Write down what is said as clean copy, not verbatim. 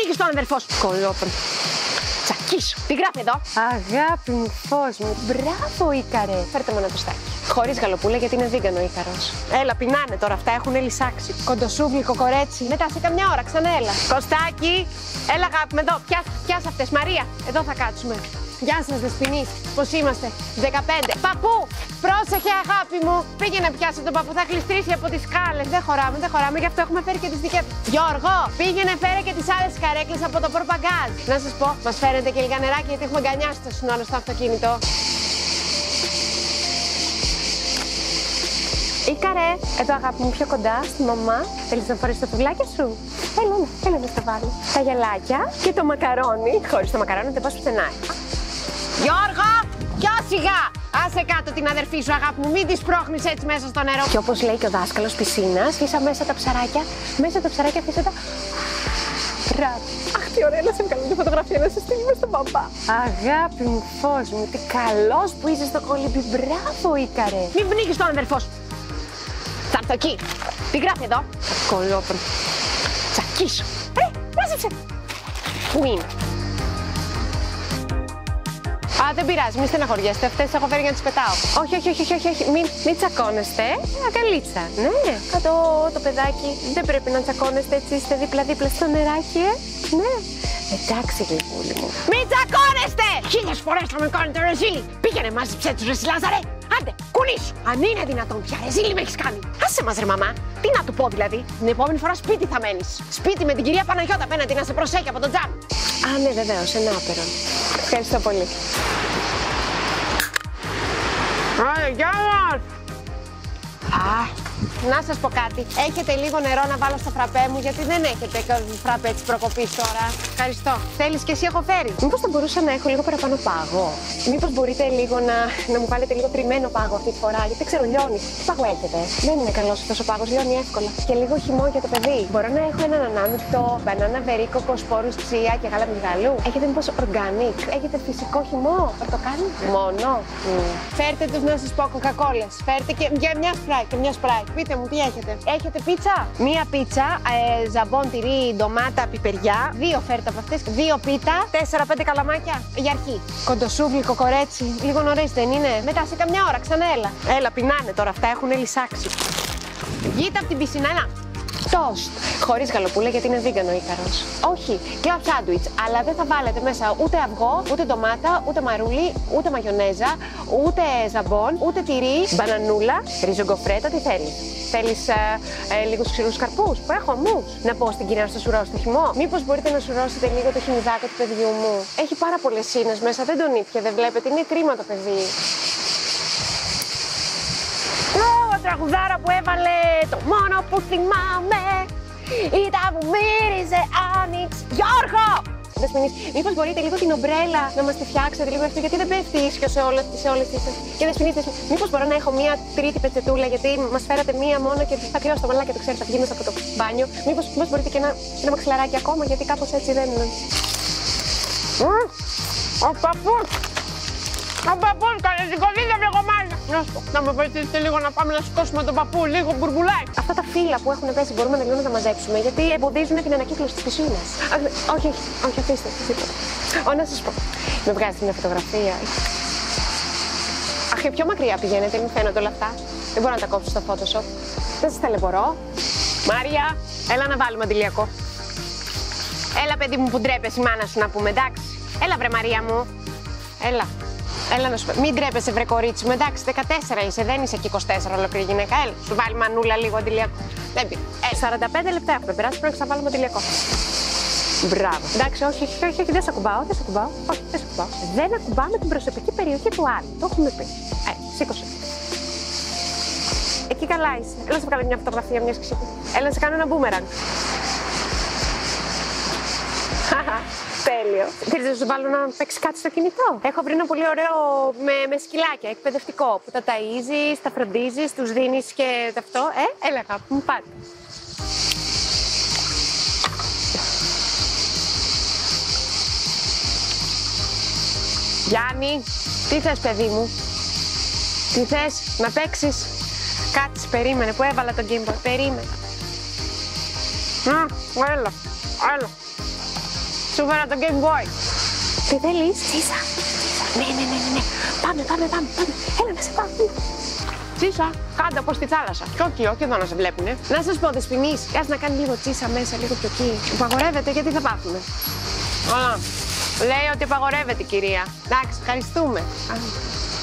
πνίγεις τον αδερφό σου. Κολόπον. Τσακίσου. Τι γράφει εδώ? Αγάπη μου, φως μου. Μπράβο, Ίκαρε. Φέρτε μου ένα τοστάκι. Χωρίς γαλοπούλα γιατί είναι βίγκανο ο Ίκαρος. Έλα, πεινάνε τώρα αυτά, έχουν λυσάξει. Κοντοσούβλικο κορέτσι. Μετά σε καμιά ώρα, ξανά έλα. Κωστάκι, έλα αγάπη με εδώ. Πιάσε αυτές. Μαρία, εδώ θα κάτσουμε. Γεια σας, Δεσποινή. Πώς είμαστε? 15. Παππού, πρόσεχε αγάπη μου. Πήγαινε πιάσε τον παππού, θα γλιστρήσει από τις σκάλες. Δεν χωράμε, γι' αυτό έχουμε φέρει και τις δικές του. Γιώργο, πήγαινε φέρε και τις άλλες καρέκλες από το πορπαγκάζ. Να σας πω, μας φέρετε και λίγα νεράκι γιατί έχουμε γκανιάσει το συνόλο στο αυτοκίνητο. Ίκαρε, εδώ αγάπη μου πιο κοντά στη μαμά. Θέλεις να φορέσεις τα πουβλάκια σου? Έλα να στα βάλω. Τα γυαλάκια και το μακαρόνι. Χωρίς το μακαρόνι δεν πας πουθενά. Γιώργο, πιο σιγά! Άσε κάτω την αδερφή σου, αγάπη μου, μην τη πρόχνεις έτσι μέσα στο νερό. Και όπως λέει και ο δάσκαλος πισίνας, φύσα μέσα τα ψαράκια. Μέσα τα ψαράκια φύσα τα. Μπράβο. Αχ, τι ωραία να σε βγάλω τη φωτογραφία να σε στείλουμε στον παπά. Αγάπη μου, φως μου, τι καλός που είσαι στο κολύμπι. Μπράβο, Ίκαρε. Μην πνίγεις τον αδερφό σου. Θα έρθω εκεί. Τι γράφει εδώ? Κολόπον. Τσακίσου. Μάζεψε. Πού είναι? Α, δεν πειράζει, μην στεναχωριέστε. Αυτές έχω φέρει για να τις πετάω. Όχι. Μην τσακώνεστε. Αγκαλίτσα. Ναι. Το παιδάκι. Δεν πρέπει να τσακώνεστε έτσι. Είστε δίπλα-δίπλα στο νεράκι, Ναι. Εντάξει, γλυκούλη μου. Μην τσακώνεστε! 1000 φορές θα με κάνετε ρεζίλι. Πήγαινε, μάζεψε τους ρε Λάζαρε. Άντε, κουνήσου. Αν είναι δυνατόν πια, ρεζίλι με έχεις κάνει. Άσε μας ρε μαμά. Τι να του πω δηλαδή? Την επόμενη φορά σπίτι θα μένεις. Σπίτι με την κυρία Παναγιώτα απέναντι να σε προσέχει από τον τζάμ. Α, ναι, βεβαίως, ένα άπειρο. Ευχαριστώ πολύ. Γεια μας! Να σας πω κάτι. Έχετε λίγο νερό να βάλω στο φραπέ μου, γιατί δεν έχετε φραπέ της προκοπής τώρα. Ευχαριστώ. Θέλεις και εσύ, έχω φέρει. Μήπως θα μπορούσα να έχω λίγο παραπάνω πάγο? Μήπως μπορείτε λίγο να μου βάλετε λίγο τριμμένο πάγο αυτή τη φορά? Γιατί δεν ξέρω, λιώνει. Τι πάγο έχετε? Δεν είναι καλός αυτός ο πάγος, λιώνει εύκολα. Και λίγο χυμό για το παιδί. Μπορώ να έχω έναν ανάμεικτο μπανάνα, βερίκοκο, σπόρους τσία και γάλα μυγδάλου? Έχετε μήπως organic? Έχετε φυσικό χυμό? Πορτοκάλι? Μόνο. Φέρτε τους να σας πω κοκακόλες. Φέρτε και μια σπράιτ και μια σπράιτ. Πείτε μου, τι έχετε? Έχετε πίτσα? Μία πίτσα, ζαμπόν, τυρί, ντομάτα, πιπεριά. 2 φέρτε από αυτές. 2 πίτα, 4-5 καλαμάκια. Για αρχή. Κοντοσούβλικο κορέτσι. Λίγο νωρίς δεν είναι? Μετά σε καμιά ώρα, ξανά έλα. Έλα, πεινάνε τώρα αυτά, έχουν λυσάξει. Βγείτε από την πισίνα, έλα. Τόστ. Χωρίς γαλοπούλα γιατί είναι βίγκανο ο Ίκαρος. Όχι, κλαμπ σάντουιτς. Αλλά δεν θα βάλετε μέσα ούτε αυγό, ούτε ντομάτα, ούτε μαρούλι, ούτε μαγιονέζα, ούτε ζαμπόν, ούτε τυρί, μπανανούλα, ριζογκοφρέτα. Τι θέλεις? Θέλεις λίγους ξηρούς καρπούς που έχω μους? Να πω στην κυρία να στο σουρώσει το χυμό? Μήπως μπορείτε να σουρώσετε λίγο το χυμιδάκο του παιδιού μου? Έχει πάρα πολλές σύνες μέσα, δεν τον ήπια, δεν βλέπετε, είναι κρίμα το παιδί. Τραγουδάρα που έβαλε, το μόνο που θυμάμαι ήταν που μύριζε άνοιξ. Γιώργο! Δεσποινής, μήπως μπορείτε λίγο την ομπρέλα να μας τη φτιάξετε λίγο αυτό, γιατί δεν πέφτει ίσιο σε όλες τις. Και Δεσποινής, μήπως μπορώ να έχω μία τρίτη πετσετούλα, γιατί μας φέρατε μία μόνο και θα κρυώσω το μαλάκι, το ξέρετε, θα βγει μέσα από το μπάνιο. Μήπως μπορείτε και ένα μαξιλαράκι ακόμα, γιατί κάπως έτσι δεν είναι. Ο παππούς! Ο παππούς, καλέ, σηκωθείτε λίγο μάλιστα. Να με βοηθήσετε λίγο να πάμε να σηκώσουμε τον παππού, λίγο μπουρμπουλάκι. Αυτά τα φύλλα που έχουν πέσει μπορούμε λίγο να τα μαζέψουμε, γιατί εμποδίζουν την ανακύκλωση της πισίνας. Όχι, αφήστε. Να σας πω. Με βγάζετε μια φωτογραφία. Αχ, πιο μακριά πηγαίνετε, μην φαίνονται όλα αυτά. Δεν μπορώ να τα κόψω στο Photoshop. Δεν σας ταλαιπωρώ. Μάρια, έλα να βάλουμε αντιλιακό. Έλα, παιδί μου, που ντρέπεσαι η μάνα σου να πούμε, εντάξει. Έλα, βρε Μαρία μου. Έλα να σου πω. Μην ντρέπεσαι, βρε κορίτσι μου. Εντάξει, 14 είσαι, δεν είσαι και 24 ολόκληρη γυναίκα. Έλα, σου βάλει μανούλα λίγο αντιλιακό. Δεν πει. 45 λεπτά έχουμε περάσει, πρέπει να βάλουμε αντιλιακό. Μπράβο. Εντάξει, όχι, δεν σε ακουμπάω. Όχι, δεν σε ακουμπάω. Δεν ακουμπάμε την προσωπική περιοχή του άλλου. Το έχουμε πει. Σήκωσε. Εκεί καλά είσαι. Έλα να σε βγάλω μια φωτογραφία μια ξύπνη. Έλα να σε κάνω ένα μπούμερανγκ. Τέλειο. Θέλεις να σου βάλω να παίξει κάτι στο κινητό? Έχω βρει ένα πολύ ωραίο με σκυλάκια, εκπαιδευτικό, που τα ταΐζεις, τα φροντίζεις, τους δίνεις και αυτό. Έλα κάπου, μου πάτε. Γιάννη, τι θες παιδί μου? Τι θες, να παίξεις? Κάτσε, περίμενε που έβαλα τον Game Boy, περίμενε. Έλα. Σου φέρα το Game Boy. Τι θέλεις? Τσίσα. Ναι. Πάμε. Έλα να σε πάω. Τσίσα, κάντε όπως στη θάλασσα. Και όχι εδώ να σε βλέπουνε. Να σας πω, Δεσποινής, ας να κάνει λίγο τσίσα μέσα, λίγο πιο εκεί. Απαγορεύεται, γιατί θα πάθουμε. Λέει ότι απαγορεύεται, κυρία. Εντάξει, ευχαριστούμε.